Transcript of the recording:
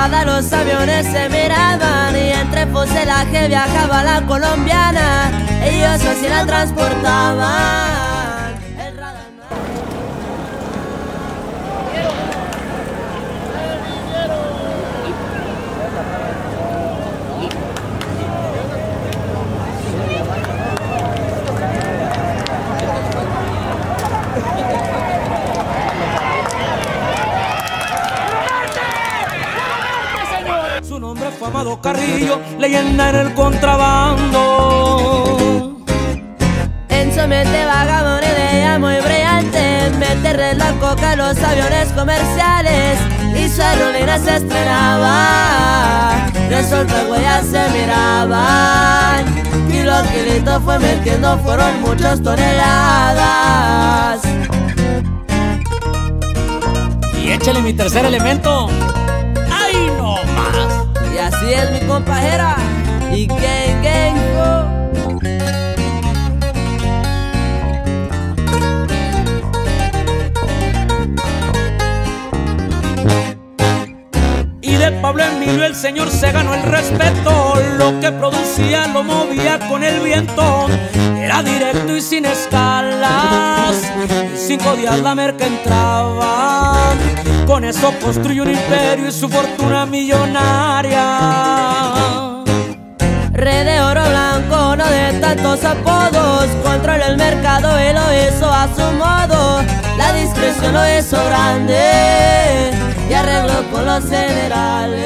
madrugada los aviones se miraban y entre fuselaje viajaba la colombiana. Ellos así la transportaban. Su nombre fue Amado Carrillo, leyenda en el contrabando. En su mente vagaba una idea muy brillante: meterle la coca a los aviones comerciales y su aerolínea se estrenaba. Resultó que huellas se miraban y lo que Lito fue metiendo fueron muchas toneladas. Y échale mi tercer elemento. ¡Ay, no más! Y así es mi compajera. Y gang, gang, oh. Y de Pablo Emilio el señor se ganó el respeto. Lo que producía lo movía con el viento. Era directo y sin escalas. En 5 días la merca entraba. Con eso construyó un imperio y su fortuna millonaria. Rey de oro blanco, no de tantos apodos. Controla el mercado y lo hizo a su modo. La discreción lo hizo grande y arregló con los generales.